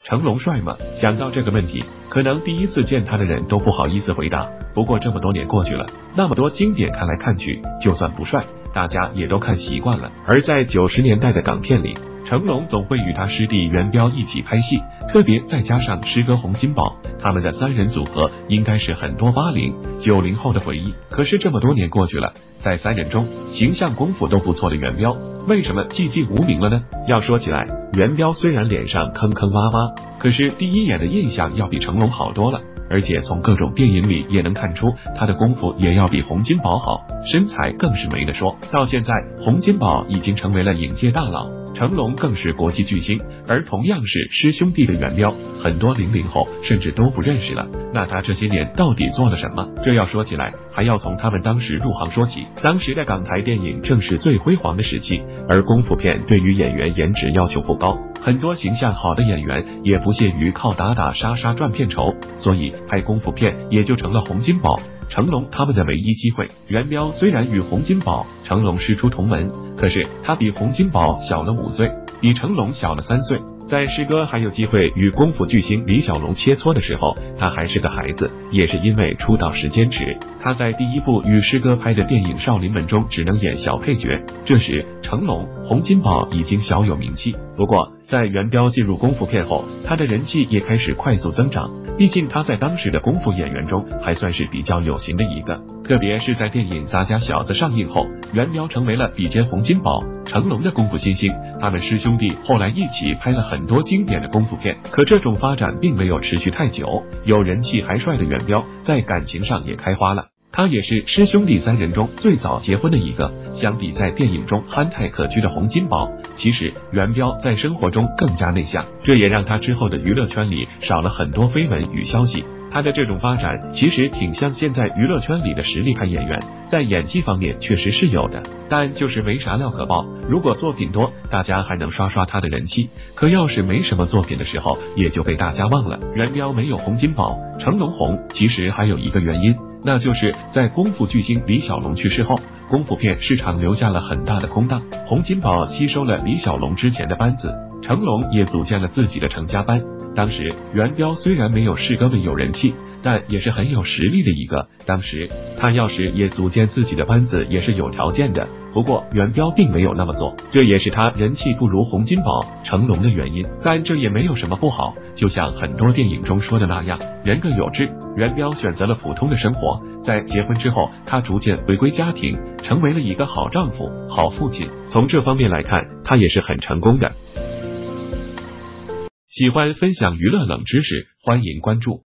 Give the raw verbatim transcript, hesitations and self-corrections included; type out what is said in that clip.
成龙帅吗？想到这个问题，可能第一次见他的人都不好意思回答。不过这么多年过去了，那么多经典看来看去，就算不帅，大家也都看习惯了。而在九十年代的港片里，成龙总会与他师弟元彪一起拍戏，特别再加上师哥洪金宝，他们的三人组合应该是很多八零、九零后的回忆。可是这么多年过去了，在三人中，形象功夫都不错的元彪，为什么寂寂无名了呢？要说起来，元彪虽然脸上坑坑洼洼，可是第一眼的印象要比成龙好多了。而且从各种电影里也能看出，他的功夫也要比洪金宝好，身材更是没得说。到现在，洪金宝已经成为了影界大佬，成龙更是国际巨星，而同样是师兄弟的元彪，很多零零后甚至都不认识了。那他这些年到底做了什么？这要说起来，还要从他们当时入行说起。当时的港台电影正是最辉煌的时期，而功夫片对于演员颜值要求不高，很多形象好的演员也不屑于靠打打杀杀赚片酬，所以拍功夫片也就成了洪金宝、成龙他们的唯一机会。元彪虽然与洪金宝、成龙师出同门，可是他比洪金宝小了五岁，比成龙小了三岁。在师哥还有机会与功夫巨星李小龙切磋的时候，他还是个孩子，也是因为出道时间迟，他在第一部与师哥拍的电影《少林门》中只能演小配角。这时，成龙、洪金宝已经小有名气。不过，在元彪进入功夫片后，他的人气也开始快速增长。毕竟他在当时的功夫演员中还算是比较有型的一个，特别是在电影《杂家小子》上映后，元彪成为了比肩洪金宝、成龙的功夫新星。他们师兄弟后来一起拍了很多经典的功夫片，可这种发展并没有持续太久。有人气还帅的元彪，在感情上也开花了。他也是师兄弟三人中最早结婚的一个。相比在电影中憨态可掬的洪金宝，其实元彪在生活中更加内向，这也让他之后的娱乐圈里少了很多绯闻与消息。他的这种发展其实挺像现在娱乐圈里的实力派演员，在演技方面确实是有的，但就是没啥料可爆。如果作品多，大家还能刷刷他的人气，可要是没什么作品的时候，也就被大家忘了。元彪没有洪金宝、成龙红，其实还有一个原因，那就是在功夫巨星李小龙去世后，功夫片市场留下了很大的空档，洪金宝吸收了李小龙之前的班子，成龙也组建了自己的成家班。当时元彪虽然没有师哥们有人气，但也是很有实力的一个。当时他要是也组建自己的班子也是有条件的，不过元彪并没有那么做，这也是他人气不如洪金宝、成龙的原因。但这也没有什么不好，就像很多电影中说的那样，人各有志。元彪选择了普通的生活，在结婚之后，他逐渐回归家庭，成为了一个好丈夫、好父亲。从这方面来看，他也是很成功的。喜欢分享娱乐冷知识，欢迎关注。